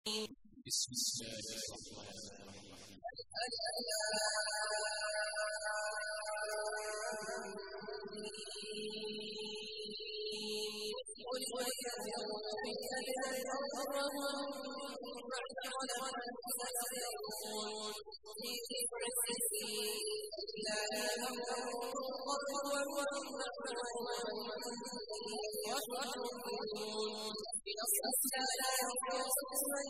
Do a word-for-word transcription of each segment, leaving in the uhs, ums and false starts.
بسم الله الرحمن الرحيم. قل ويذروا بالذين كفروا بعد ولهم سيقولون في بضع سنين إلا يمر ويحرمون بنصر لا ينقص من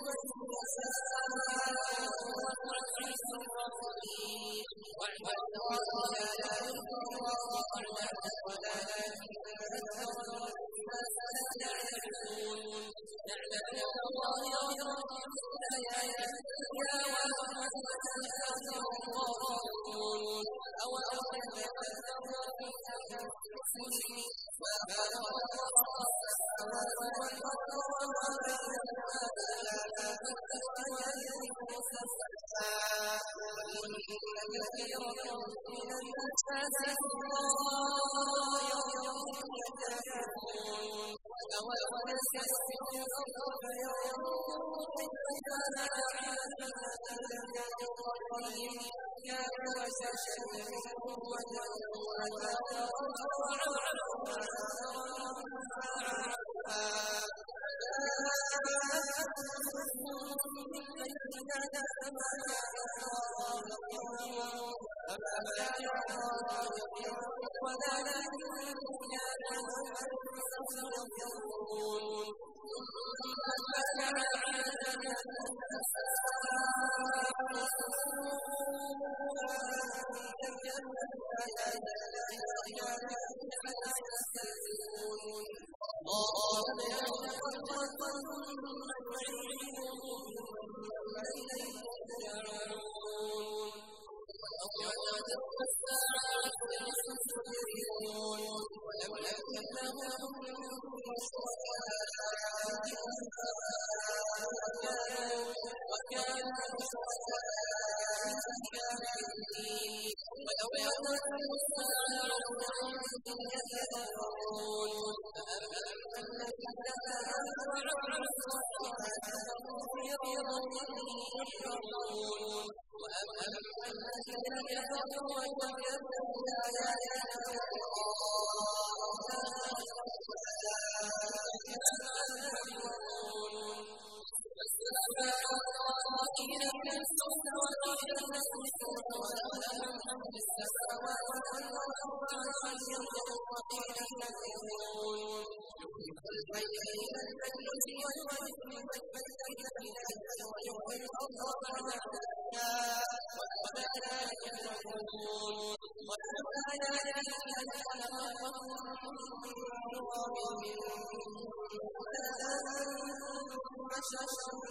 يشاء والعزيز الرحيم واعبد الله لا تشركوا به ولكن أكثر الناس لا يعلمون يعلمون ظاهرا من الحياة الدنيا وهم بالآخرة غافلون أولم يتفكروا في أنفسهم ما خلق الله السماوات والأرض وما بينهما إلا بالحق وإن كثيرا من الناس بالله يعلمون أولم يسيروا في الأرض فينظروا كيف كان عاقبة الذين من قبلهم كانوا أشد منهم قوة وآثارا وعمروا وآثارا فما كان الله يغفرهم ولكن كانوا أنفسهم يظلمون ثم كان عادة قال يتقبل من يعلمهم ثم إليه يرجعون ويوم تقوم الساعة يستكبرون ولم يكن لهم من شركائهم وكانوا شركائهم كافرين ويوم تقوم الساعة يتفكرون فأما الذين آمنوا وعملوا الصالحات فهم في روضة يحبرون وأما الذين كفروا وكذبوا بآياتنا فأولئك أصحاب النار والسماء ينسون والأرض ينسون ولهم من في السماوات والأرض وعلى وقيل ينسون الحي من الميت والميت من الحي ويحيي الأرض بعد وما ذلك يعلمون وما ذلك خلقكم من تراب ولا أنتم بشر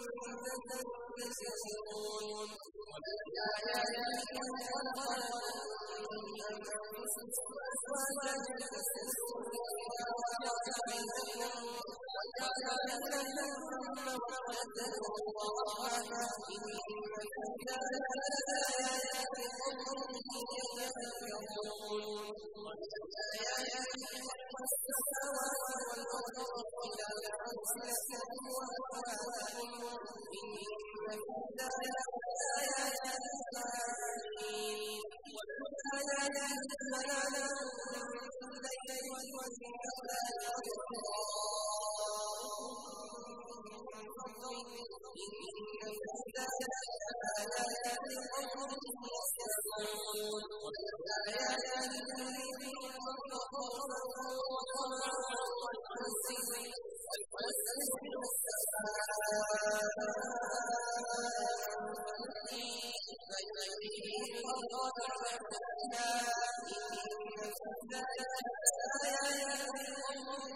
تنتشرون ومن آياته خلق لكم من أنفسكم أزواجا لتسكنوا إليها وجعل بينكم مودة ورحمة إن في ذلك لآيات لقوم يتفكرون ومن آياته خلق السماوات والأرض واختلاف ألسنتكم وألوانكم إن في ذلك لآيات للسائلين ومن آياته منامكم بالليل والنهار إن في ذلك لآيات لقوم يسمعون ومن آياته الليل والنهار والقمر والشمس والسماء فيجري الأرض بعدها إن في ذلك لآيات لقوم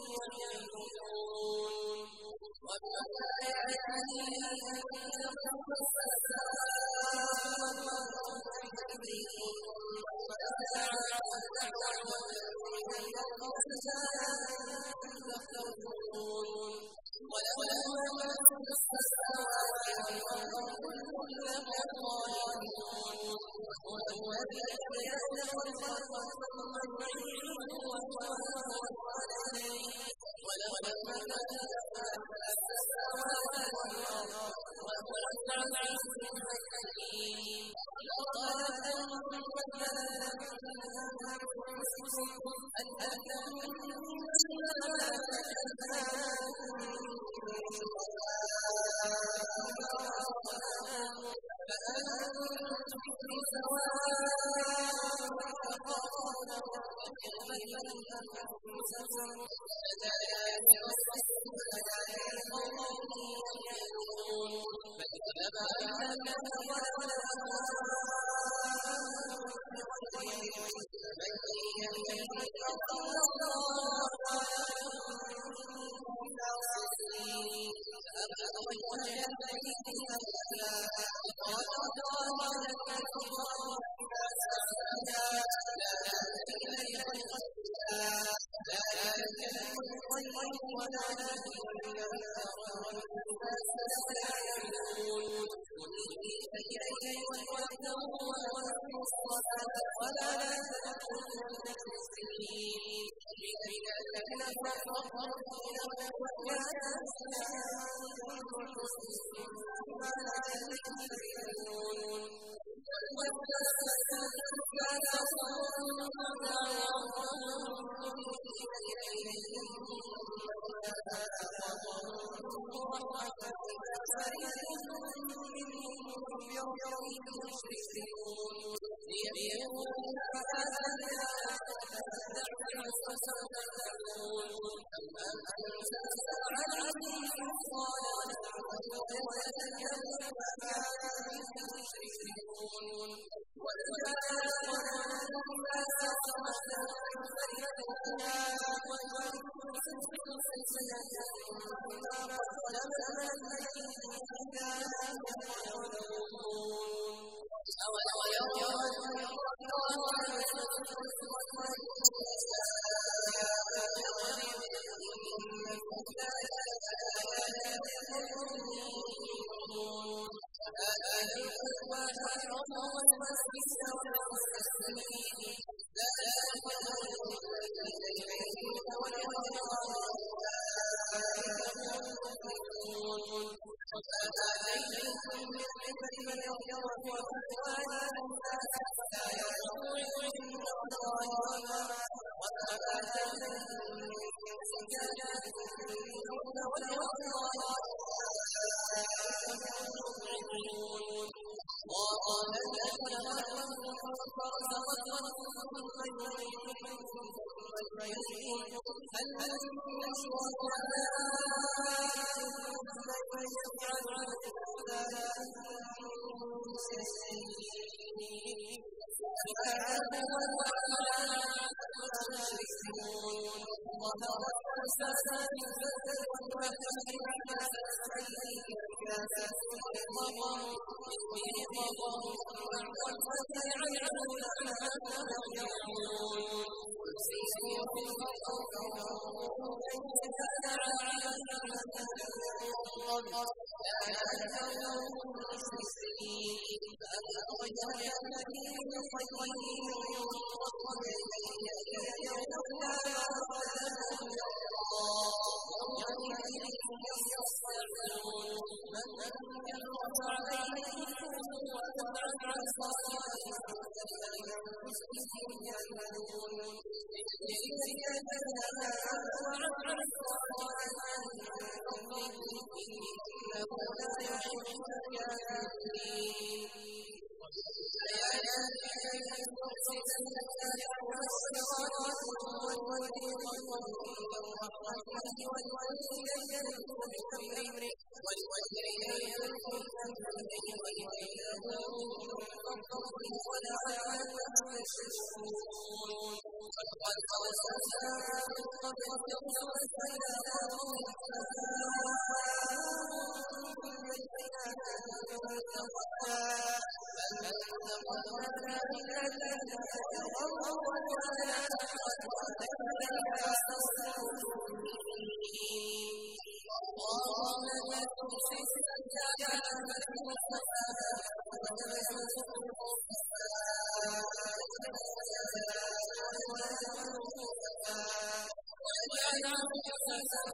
يعقلون ومن آياته أن خلق السماء والأرض بأيديكم وتعالى والذين يرون تخلقون وله من في السماوات والأرض كله قانتون وهو الذي يبدأ الخلق ثم يعيده وهو أهون عليه ولما خلق السماوات والأرض وهو العزيز الحكيم لقد أنزلنا من أنفسكم أن أنزلنا فأنتم في سواء تخافون بين أنفسكم فجاءت رسول قوم يعلمون فاجتنبا الذين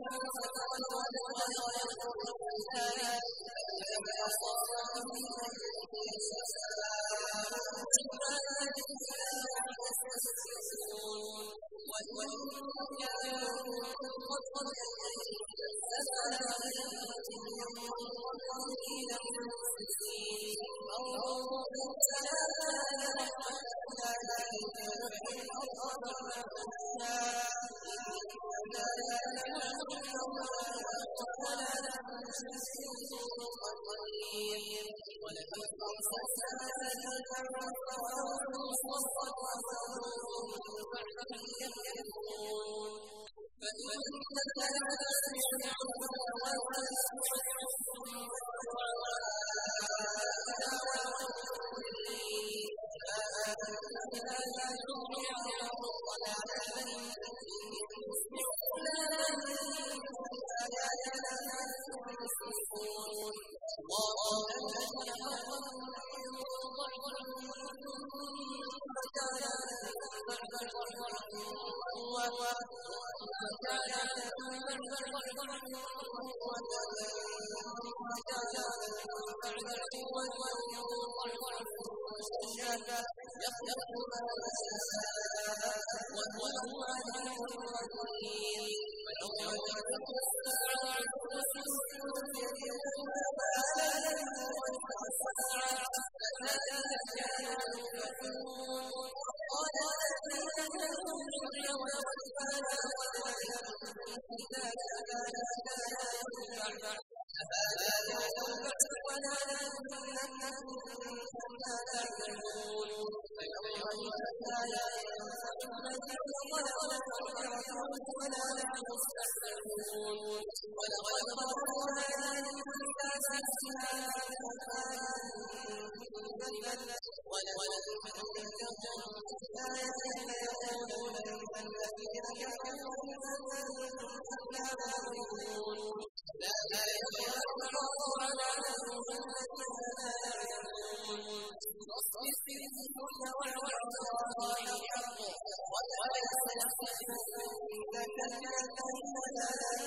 ولا